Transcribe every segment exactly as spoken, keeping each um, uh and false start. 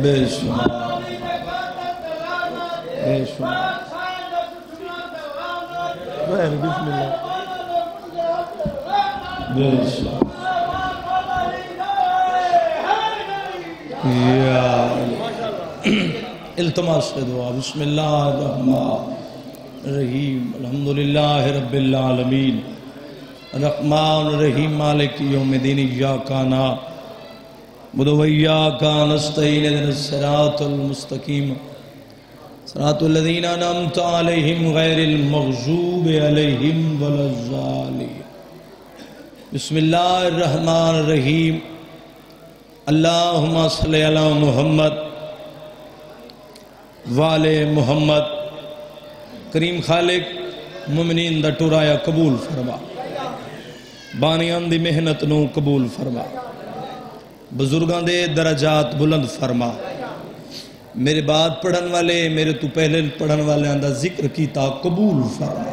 بے شمار بے شمار بسم اللہ بے شمار یا التماس دعا بسم اللہ الرحمن الرحیم الحمدللہ رب العالمین الرحمن الرحیم مالک یوم الدین ایاک نعبد و ایاک نستعین اهدنا الصراط المستقیم صراط الذین انعمت علیہم غیر المغضوب علیہم ولا الضالین بسم اللہ الرحمن الرحیم اللہم صلی علی محمد والے محمد کریم خالق مومنین دا ٹرایا قبول فرما بانیان دی محنت نو قبول فرما بزرگان دے درجات بلند فرما میرے بعد پڑھن والے میرے تو پہلے پڑھن والے اندہ ذکر کیتا قبول فرما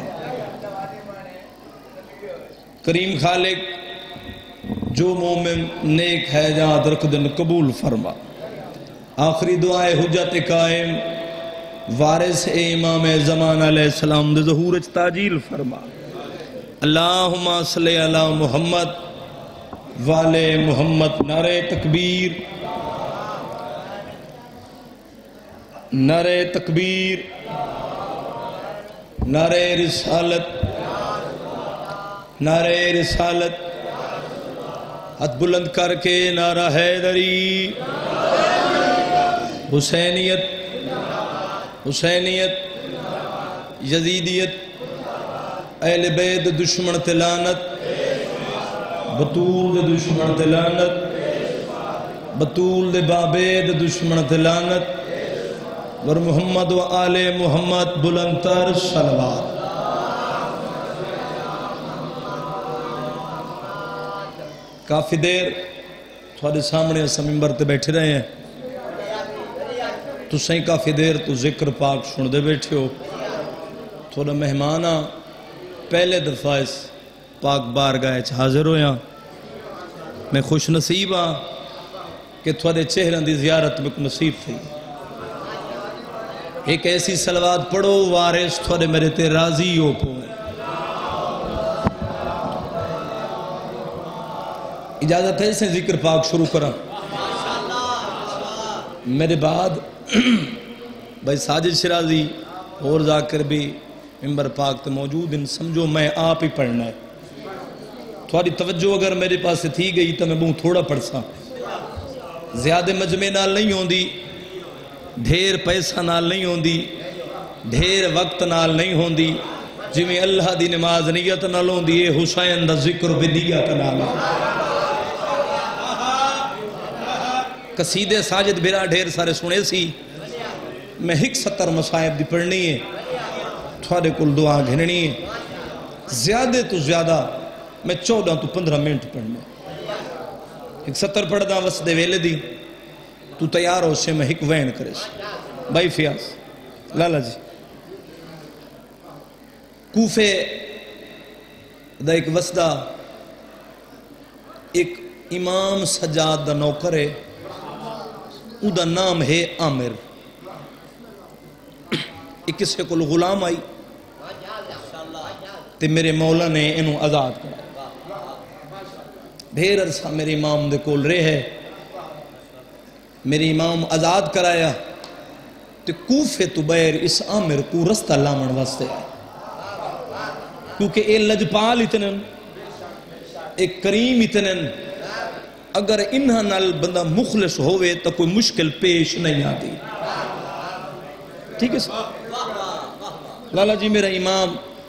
کریم خالق جو مومن نیک ہے جہاں رکھ دن قبول فرما آخری دعائے حجت قائم وارث امام زمان علیہ السلام دے ظہور تاجیل فرما اللہم صلی علی محمد والے محمد نعرہ تکبیر نعرہ تکبیر نعرہ رسالت نعرہ رسالت ہاتھ بلند کر کے نعرہ حیدری حسینیت حسینیت یزیدیت اہل بیت دشمن تلانت بطول دے دشمن تلانت بطول دے بابید دشمن تلانت ور محمد و آل محمد بلندتر صلوات کافی دیر تھوڑے سامنے اسا ممبر تے بیٹھے رہے ہیں تو سہیں کافی دیر تو ذکر پاک سن دے بیٹھے ہو تھوڑا مہمانہ پہلے دفعہ اس پاک بارگاہ حاضر ہویا میں خوش نصیب ہاں کہ تھوڑے چہروں دی زیارت میں نصیب تھی ایک ایسی صلوات پڑھو وارث تھوڑے میرے تے راضی ہو پو اجازت ہے اسے ذکر پاک شروع کرا میرے بعد بھائی ساجد شرازی اور ذاکر بھی ممبر پاک تے موجود ان سمجھو میں آپ ہی پڑھنا ہے تھوڑی توجہ اگر میرے پاس سے تھی گئی تو میں بہت تھوڑا پڑھ سا زیادہ مجمع نال نہیں ہوں دی ڈھیر پیسہ نال نہیں ہوں دی ڈھیر وقت نال نہیں ہوں دی جی میں اللہ دی نماز نیت نال ہوں دی اے حسین دا ذکر بدیت نال قصیدے ساجد بھیرا ڈھیر سارے سنے سی میں ہک ستر مصائب دی پڑھنی ہے تھوڑے کل دعا گھننی ہے زیادہ تو زیادہ میں چودہ تو پندرہ منٹ پڑھنا ایک ستر پڑھ دا وسط ویلے دی تو تیار ہو سے میں ہک وین کرے سی بھائی فیاض لالا جی کوفے دا ایک وسطہ ایک امام سجاد دا نوکر ہے او دا نام ہے عامر ایک کسے کو غلام آئی تے میرے مولا نے انہوں آزاد کرا ڈھیر عرصہ میرے امام دے کول رہے ہے میرے امام آزاد کرایا تے کوفے تو بیر اس عامر کو رستہ لامن واسطے آئے کیونکہ اے لجپال اتنن ایک کریم اتنن اگر انہاں نال بندہ مخلص ہوئے تو کوئی مشکل پیش نہیں آتی ٹھیک ہے سر لالا جی میرا امام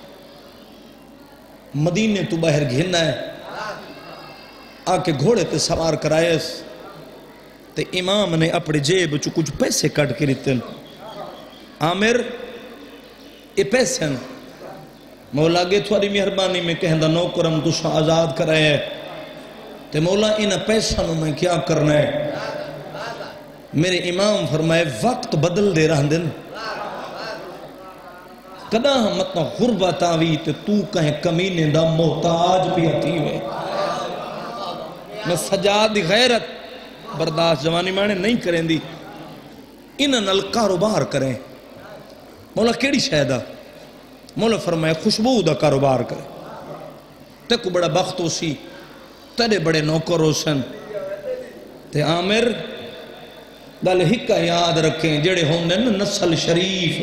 مدینے تو باہر گھننا ہے آکے گھوڑے تے سوار کرائے تے امام نے اپنے جیب چو کچھ پیسے کٹ کے لیتے عامر اے پیسے مولا گے تھوڑی مہربانی میں کہندہ نوکرم تُسا آزاد کرائے تے مولا انہ پیسہ نو میں کیا کرنا ہے میرے امام فرمائے وقت بدل دے رہا دن کدا ہم اتنا غربت آوی تے تو کہیں کمینے دا محتاج بھی آتی ہوئے میں سجاد غیرت برداشت جوانی مانے نہیں کریں دی انہاں نال کاروبار کریں. مولا کیڑی شے دا؟ مولا فرمایا خوشبو دا کاروبار کریں. تے کو بڑا بخت ہو سی، تیرے بڑے نوکر ہو سن. تے عامر گل ہکا یاد رکھیں، جڑے ہوندے نا نسل شریف،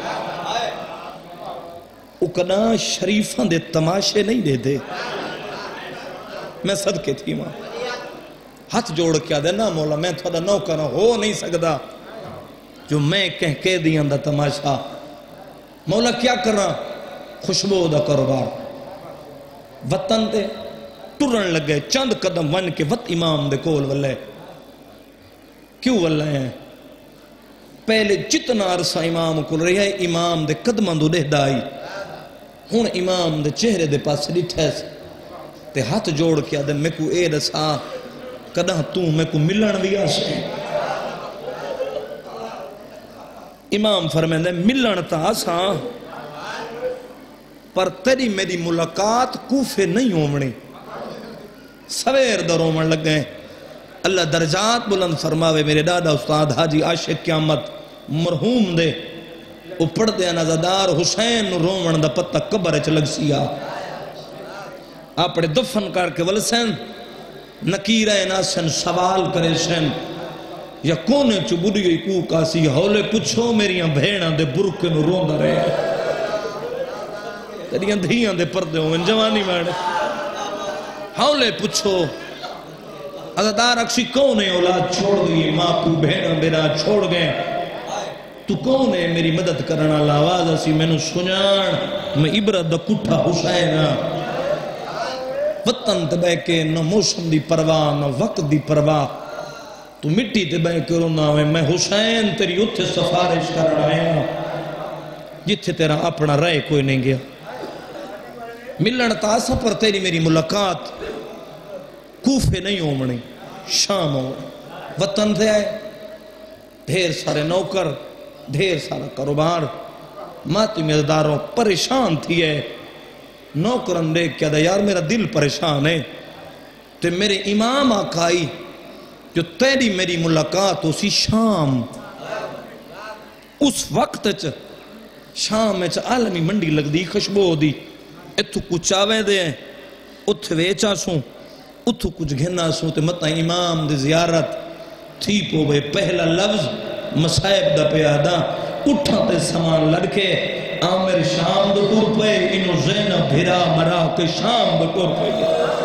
او کنا شریفاں دے تماشے نہیں دے دے. میں صدقے تھی ماں ہاتھ جوڑ کیا دے نا مولا میں تھوڑا نوکر ہو نہیں سکدا جو میں کہہ کے دیاں دا تماشا. مولا کیا کرنا؟ خوشبو دا کاروبار. وطن تے ٹرن لگے چند قدم ون کے وط امام دے کول ولے. کیوں ولے ہیں؟ پہلے جتنا عرصہ امام کول رہی ہے امام دے قدماں دو دہ دائی. ہون امام دے چہرے دے پاس ڈٹھے سے تے ہاتھ جوڑ کیا دے میں کو اے دسا کدہ تو میں کو ملن بھی آسے. امام فرمائے ملن تا آساں پر تیری میری ملاقات کوفے نہیں ہومنی. سویر در ہومن لگ گئے. اللہ درجات بلند فرماوے. میرے دادا استاد حاجی عاشق قیامت مرحوم دے او پڑھ دے نزدار حسین رومن دا پتہ قبر چ لگ سیا. اپنے دفن کر کے ولسن نکیرہ ناسن سوال کرے سن یا کونے چو بڑی کو کاسی ہولے پچھو میریاں بھیڑاں دے برکے نو رون دا رہے تیریاں دھیاں دے پردے ہوئے جوانی مانے ہولے پچھو عزدار اکسی کونے اولاد چھوڑ گئی ماں کو بھیڑاں بیرا چھوڑ گئے تو کونے میری مدد کرنا لاواز اسی میں نو سنیان میں عبرت دا کٹھا حسینہ وطن تے بے کے نہ موسم دی پرواہ نہ وقت دی پرواہ تو مٹی تے بے کے رونا ہوئے میں حسین تیری اتھے سفارش کرنا آیا جتھے تیرا اپنا رائے کوئی نہیں گیا. ملن تاسا پر تیری میری ملاقات کوفے نہیں ہومنی شام ہو. وطن تے آئے ڈھیر سارے نوکر ڈھیر سارا کاروبار ماتمی ازداروں پریشان تھی ہے. نوکرن دیکھ کیا دا یار میرا دل پریشان ہے تے میرے امام آقائی جو تیری میری ملاقات اسی شام اس وقت چ شام چ عالمی منڈی لگ دی خوشبو دی اتھو کچھ آوے دے اتھ ویچا سوں اتھو کچھ گھنا سوں تے مطا امام دے زیارت تھی پو بے پہلا لفظ مسائب دا پیادا اٹھا تے سامان لڑکے عامر شام دو ٹور پہ انو زینب بھرا مرا کے شام دو ٹور پہ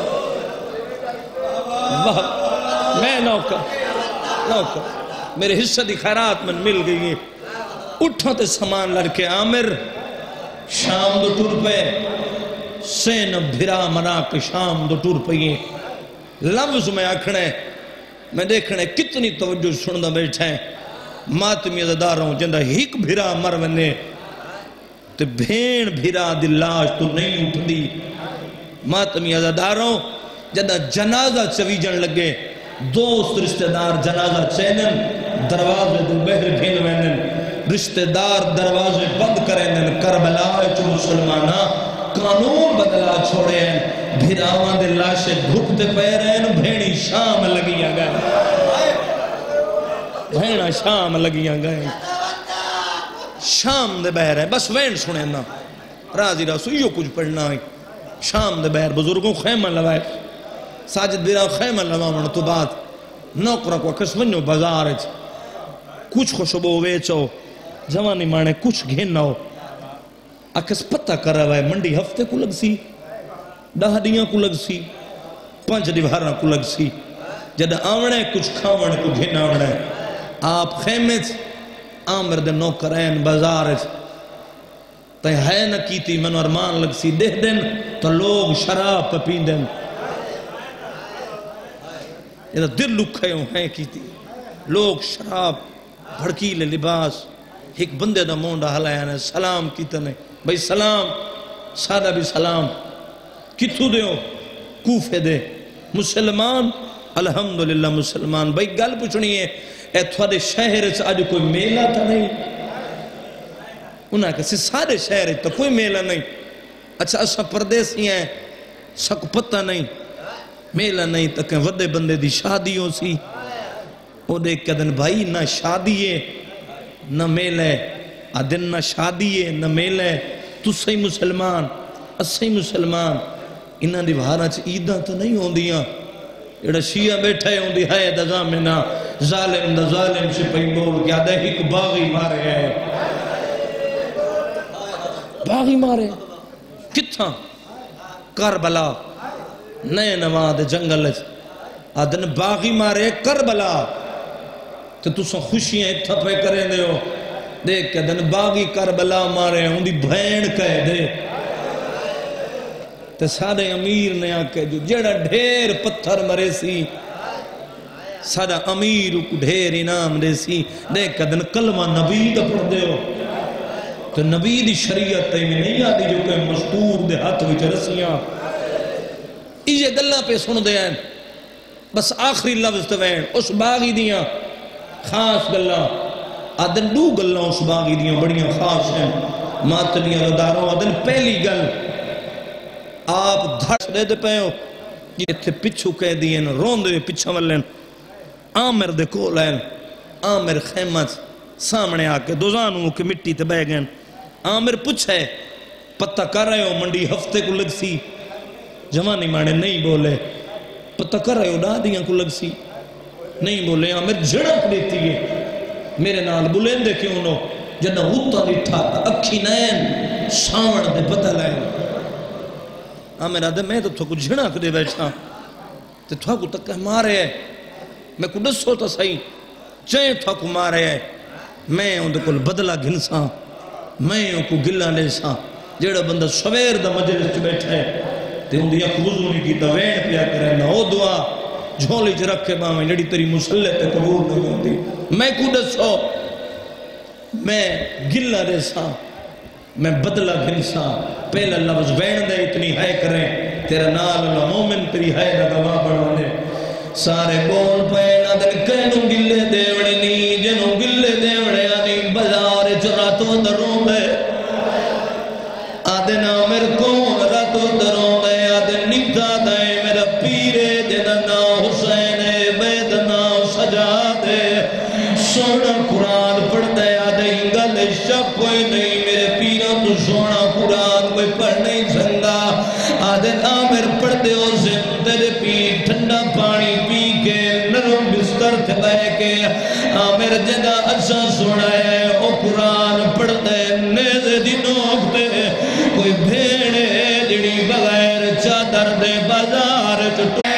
میں نوکر نوکر میرے حصہ دی خیرات من مل گئی اٹھا تے سامان لڑکے عامر شام دو ٹور پہ زینب بھرا مرا کے شام دو ٹور پہ لفظ میں آکھنے میں دیکھنے کتنی توجہ سندہ بیٹھے ماتمی ازداروں جندہ ہک بھرا مرونے تے بھین بھیرا دلاش تو نہیں اٹھ دی. ماتمی ازداروں جدہ جنازہ چویجن لگے دوست رشتہ دار جنازہ چینن دروازے دو بہر بھین وینن رشتہ دار دروازے بند کرینن کربلا چو مسلمانہ قانون بدلا چھوڑے ہیں بھیراوان دے لاشے گھٹتے پیرین بھینی شام لگیاں گئے بھینا شام لگیاں گئے شام دے بہر ہے بس وین سنے نا رازی راسو یہ کچھ پڑھنا ہے شام دے بہر بزرگوں خیمہ لوائے ساجد بیرا خیمہ لوائے تو بات نوکرہ کو کس ونیو بازار ہے کچھ خوشبو ویچو جوانی مانے کچھ گھننا ہو اکس پتہ کر رہا ہے منڈی ہفتے کو لگ سی دہ دیاں کو لگ سی پانچ دیوارہ کو لگ سی جدہ آونے کچھ کھاونے کو گھن آونے آپ خیمے عامر دے نوکرین بازار تے ہے نہ کیتی من ارمان لگ سی دہ دن تو لوگ شراب پہ پین دن یہ دل لکھے ہوں ہیں کیتی لوگ شراب بھڑکیلے لباس ایک بندے دا مونڈا حلائے نے سلام کیتا نے بھئی سلام سادہ بھی سلام کتھو دے ہو کوفے دے مسلمان الحمدللہ مسلمان بھئی گل پوچھنی ہے اے تھوڑے شہر سے آج کوئی میلہ تھا نہیں انہاں کہا سارے شہر تو کوئی میلہ نہیں اچھا اسا پردیسی ہیں سک پتہ نہیں میلہ نہیں تک ودے بندے دی شادیوں سی او دیکھ کہ دن بھائی نہ شادی ہے نہ میل ہے آدن نہ شادی ہے نہ میل ہے تو صحیح مسلمان اسہی مسلمان انہاں دی بہاراں چ عیداں تو نہیں ہوندیاں ایڑا شیعہ بیٹھا ہے ہوندی ہے دزا منا ظالم دا ظالم سے پہی بول کیا دے ایک باغی مارے ہے باغی مارے کتھاں کربلا نئے نواد جنگل آدن باغی مارے کربلا تو تُساں خوشیاں اتھا پہ کریں دے ہو دیکھ کہ دن باغی کربلا مارے ہوں دی بھین کہہ دے تو سادہ امیر نے آکے جو جڑا ڈھیر پتھر مرے سی سادہ امیر کو ڈھیر انام دے سی دیکھ کہ دن کلمہ نبی دا پڑھ دے ہو تو نبی دی شریعت تے میں نہیں آدھی جو کہ مستور دے ہاتھ وچ رسیاں یہ گلہ پہ سن دے ہیں بس آخری لفظ توین اس باغی دیاں خاص گلہ آدن دو گلہ اس باغی دیاں بڑیاں خاص ہیں ماتلیاں رداروں آدن پہلی گل آپ دھڑ دے دے پہ ہو یہ تھے پچھو کہہ دیئن رون دے پچھا واللین آمر دے کولین آمر خیمت سامنے آکے دوزانوں کے مٹی تے بے گئن آمر پچھے پتہ کر رہے ہو منڈی ہفتے کو لگ سی جوانی مانے نہیں بولے پتہ کر رہے ہو ڈا دیاں کو لگ سی نہیں بولے آمر جڑک دیتی ہے میرے نال بلین دے کیوں نو جنہ ہوتا لٹھا اکھی نین ساون دے پتہ لائن آمر آدھے میں تو تھوکو جھڑک دے بیٹھا تو تھوکو تک مارے ہے میں کو ڈسو تا صحیح چاہیں تھوکو مارے ہے میں ان دے کل بدلہ گھنساں میں ان کو گلہ لے ساں جیڑا بندہ سویر دا مجلس چ بیٹھا ہے تے ان دی اک وضو نہیں کی دوین پیا کرے نہ او دعا جھولی چ رکھ کے باویں جڑی تیری مسلح تے قبول نہیں ہوندی میں کو دسو میں گلہ دے ساں میں بدلہ گھنساں پہلا لفظ وین دے اتنی ہے کریں تیرا نال اللہ مومن تیری ہے نہ گواہ بڑھانے سارے بول پہنا دن کہنوں گلے دیوڑے نہیں جنوں گلے دیوڑے آنی بزار چراتوں دروں دے آدھے نامر کون راتوں دروں دے آدھے نکتا دے میرا پیرے جنہ نا حسین بید نا سجا دے سونا قرآن پڑھ دے آدھے انگل شب کوئی نہیں میرے پیروں تو سونا قرآن کوئی پڑھ نہیں سنگا آدھے نامر پڑھ دے ہو زم تیرے پیر ٹھنڈا پانی پی کے نرم بستر تھے بے کے آمر جگہ اچھا سونا ہے او قرآن پڑھ دے نیزے دی نوک دے کوئی بھیڑے جڑی بغیر چادر دے بازار چٹو